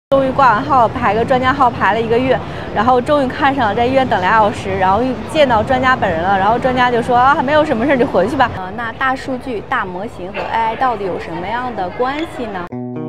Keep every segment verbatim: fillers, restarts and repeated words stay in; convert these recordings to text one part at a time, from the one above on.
终于挂完号，排个专家号排了一个月，然后终于看上了，在医院等俩小时，然后见到专家本人了，然后专家就说啊，没有什么事，你回去吧。呃，那大数据、大模型和 A I 到底有什么样的关系呢？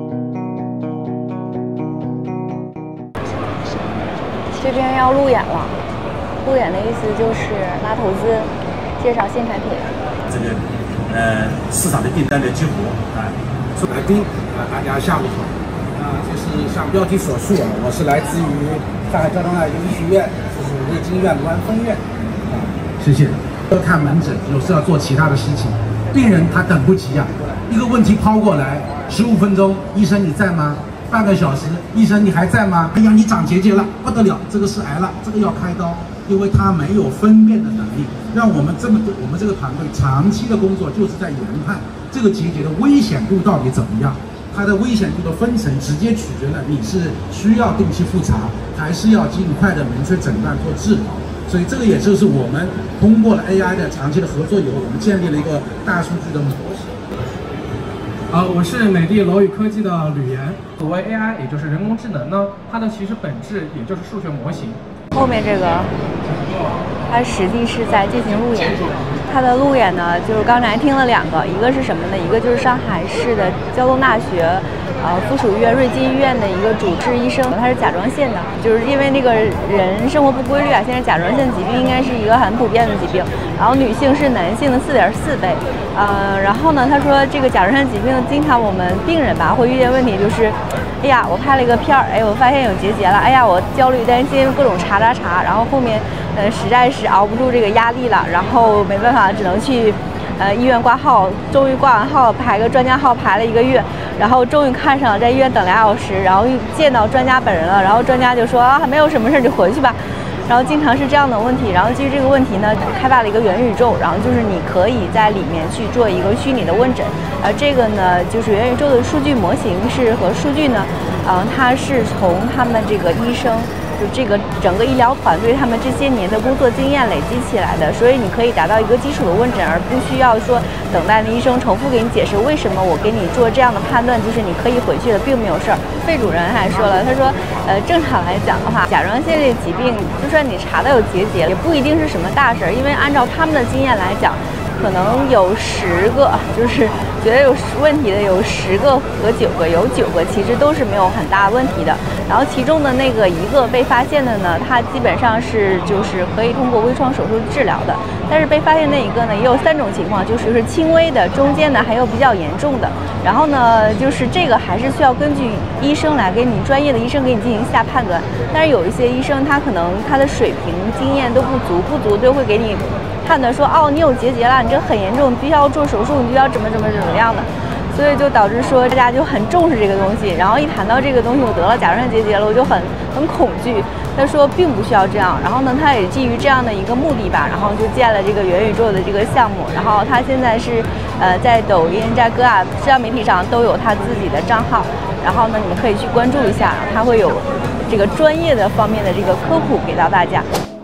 这边要路演了，路演的意思就是拉投资，介绍新产品。 这个呃市场的订单的激活啊， 来宾啊，大家下午好。 啊，就是像标题所述啊，我是来自于上海交通大学医学院，就是卫经院卢湾分院。啊，谢谢。要看门诊，有时要做其他的事情，病人他等不及啊，一个问题抛过来，十五分钟，医生你在吗？半个小时，医生你还在吗？哎呀，你长结节了，不得了，这个是癌了，这个要开刀，因为他没有分辨的能力，让我们这么我们这个团队长期的工作就是在研判这个结节的危险度到底怎么样。 它的危险度的分层直接取决了你是需要定期复查，还是要尽快的明确诊断做治疗。所以这个也就是我们通过了 A I 的长期的合作以后，我们建立了一个大数据的模型。 呃，我是美的楼宇科技的吕岩。所谓 A I， 也就是人工智能呢，它的其实本质也就是数学模型。 后面这个，它实际是在进行路演。 它的路演呢，就是刚才听了两个，一个是什么呢？一个就是上海市的交通大学，呃，附属医院瑞金医院的一个主治医生，他是甲状腺的，就是因为那个人生活不规律啊，现在甲状腺疾病应该是一个很普遍的疾病，然后女性是男性的四点四倍，呃，然后呢，他说这个甲状腺疾病经常我们病人吧会遇见问题，就是，哎呀，我拍了一个片儿，哎，我发现有结节了，哎呀，我焦虑担心，各种查查查，然后后面。 呃，实在是熬不住这个压力了，然后没办法，只能去，呃，医院挂号。终于挂完号，排个专家号排了一个月，然后终于看上了，在医院等俩小时，然后见到专家本人了，然后专家就说啊，没有什么事，你回去吧。然后经常是这样的问题，然后基于这个问题呢，开发了一个元宇宙，然后就是你可以在里面去做一个虚拟的问诊，而这个呢，就是元宇宙的数据模型是和数据呢，嗯、呃，它是从他们这个医生。 就这个整个医疗团队，他们这些年的工作经验累积起来的，所以你可以达到一个基础的问诊，而不需要说等待的医生重复给你解释为什么我给你做这样的判断，就是你可以回去的，并没有事儿。费主任还说了，他说，呃，正常来讲的话，甲状腺这疾病，就算你查到有结节，也不一定是什么大事儿，因为按照他们的经验来讲。 可能有十个，就是觉得有问题的有十个和九个，有九个其实都是没有很大问题的。然后其中的那个一个被发现的呢，它基本上是就是可以通过微创手术治疗的。但是被发现那一个呢，也有三种情况，就是是轻微的、中间的，还有比较严重的。然后呢，就是这个还是需要根据医生来给你专业的医生给你进行下判断。但是有一些医生他可能他的水平经验都不足，不足就会给你。 判断说哦，你有结节了，你这个很严重，你必须要做手术，你就要怎么怎么怎么样的，所以就导致说大家就很重视这个东西。然后一谈到这个东西，我得了甲状腺结节了，我就很很恐惧。他说并不需要这样，然后呢，他也基于这样的一个目的吧，然后就建了这个元宇宙的这个项目。然后他现在是呃在抖音、在各大社交媒体上都有他自己的账号，然后呢，你们可以去关注一下，他会有这个专业的方面的这个科普给到大家。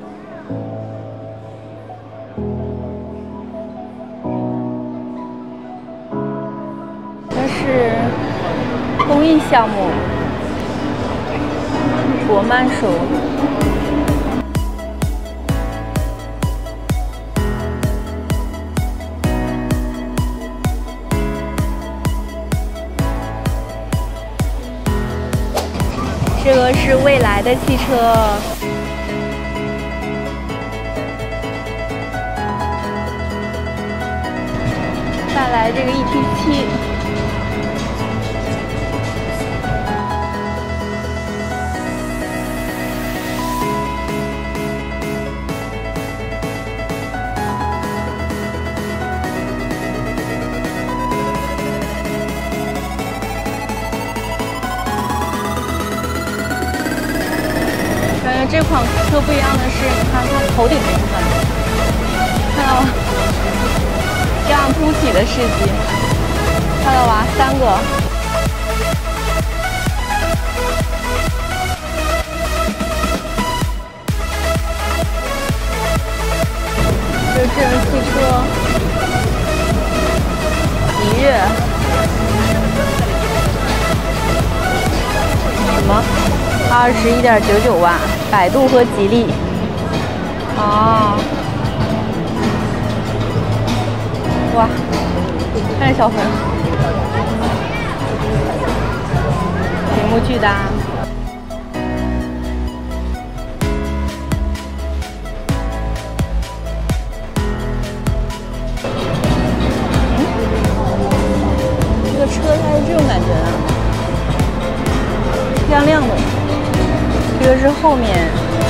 是公益项目，国漫手。这个是未来的汽车。 再来这个 E T 七。 感觉这款车不一样的是，你看它头顶部分，看到吗？这样凸起的视觉，看到吧？三个。这是智能汽车，一跃。 么？二十一点九九万，百度和吉利。哦，哇，看这小粉，屏幕巨大。这个车它是这种感觉的，亮亮的。这个是后面。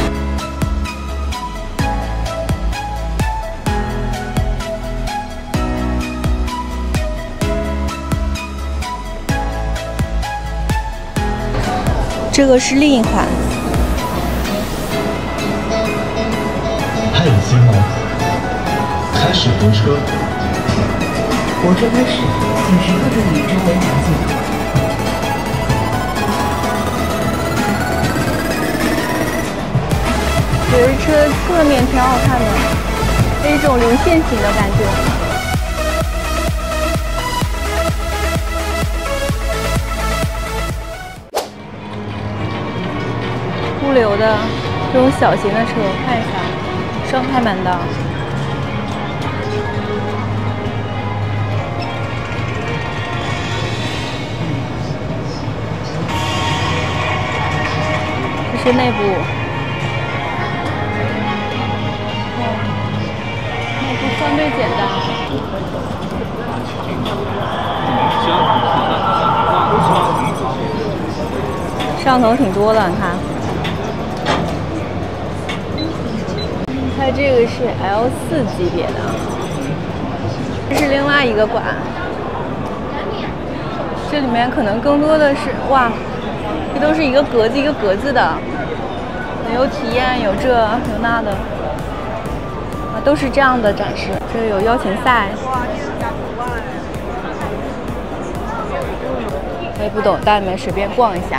这个是另一款， 太有心了！开始泊车， 泊车开始，请时刻注意周围环境。 觉得车侧面挺好看的，是一种流线型的感觉。 物流的这种小型的车，看一下，双排满档。这是内部，哦，内部相对简单。摄像头挺多的，你看。 它这个是 L 四级别的，这是另外一个馆，这里面可能更多的是哇，这都是一个格子一个格子的，有体验，有这有那的，啊，都是这样的展示。这有邀请赛，我也不懂，带你们随便逛一下。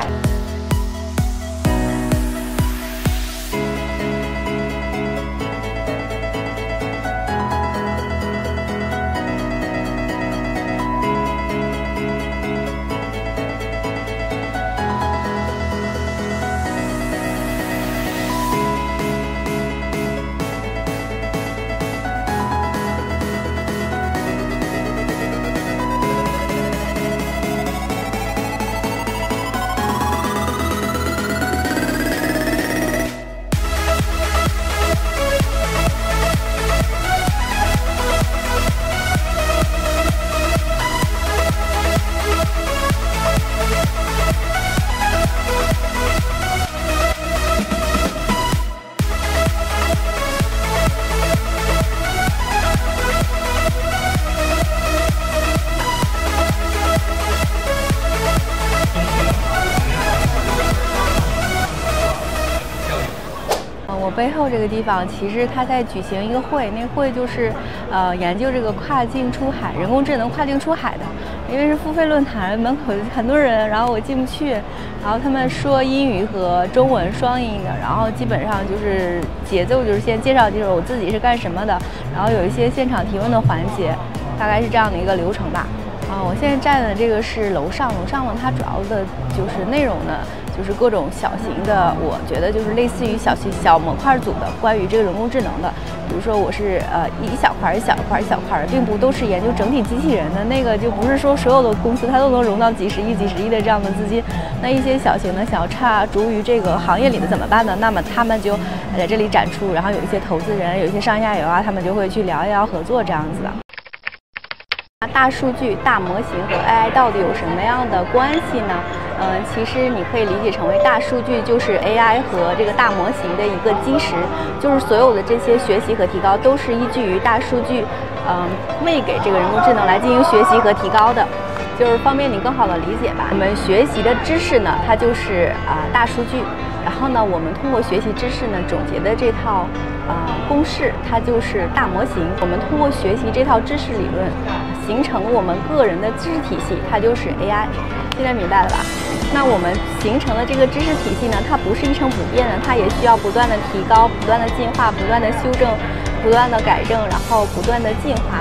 我背后这个地方，其实它在举行一个会，那会就是，呃，研究这个跨境出海、人工智能跨境出海的。因为是付费论坛，门口很多人，然后我进不去，然后他们说英语和中文双音的，然后基本上就是节奏就是先介绍介绍我自己是干什么的，然后有一些现场提问的环节，大概是这样的一个流程吧。啊，我现在站的这个是楼上，楼上呢它主要的就是内容呢。 就是各种小型的，我觉得就是类似于小型小模块组的，关于这个人工智能的。比如说我是呃一小块一小块一小块，并不都是研究整体机器人的那个，就不是说所有的公司它都能融到几十亿、几十亿的这样的资金。那一些小型的想要插足于这个行业里的怎么办呢？那么他们就在这里展出，然后有一些投资人、有一些上下游啊，他们就会去聊一聊合作这样子的。 大数据、大模型和 A I 到底有什么样的关系呢？嗯、呃，其实你可以理解成为大数据就是 A I 和这个大模型的一个基石，就是所有的这些学习和提高都是依据于大数据，嗯、呃，喂给这个人工智能来进行学习和提高的，就是方便你更好的理解吧。我们学习的知识呢，它就是啊、呃、大数据，然后呢，我们通过学习知识呢总结的这套。 呃，公式它就是大模型。我们通过学习这套知识理论，形成我们个人的知识体系，它就是 A I。现在明白了吧？那我们形成的这个知识体系呢，它不是一成不变的，它也需要不断的提高、不断的进化、不断的修正、不断的改正，然后不断的进化的。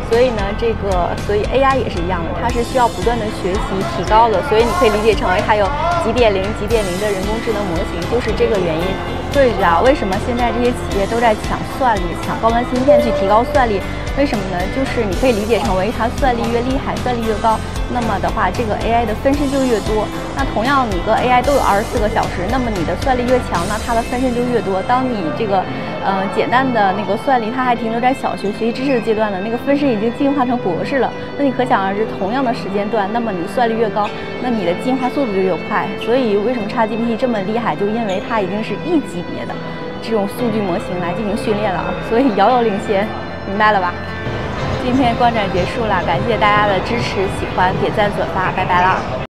所以呢，这个所以 A I 也是一样的，它是需要不断的学习提高的，所以你可以理解成为它有几点零、几点零的人工智能模型，就是这个原因。所以啊，为什么现在这些企业都在抢算力、抢高端芯片去提高算力？为什么呢？就是你可以理解成为它算力越厉害，算力越高，那么的话，这个 A I 的分身就越多。那同样，你个 A I 都有二十四个小时，那么你的算力越强，那它的分身就越多。当你这个呃简单的那个算力，它还停留在小学学习知识的阶段呢，那个分身已经进化成博士了。那你可想而知，同样的时间段，那么你算力越高，那你的进化速度就越快。所以为什么 ChatGPT 这么厉害，就因为它已经是一级别的这种数据模型来进行训练了，所以遥遥领先，明白了吧？今天观展结束了，感谢大家的支持、喜欢、点赞、转发，拜拜啦！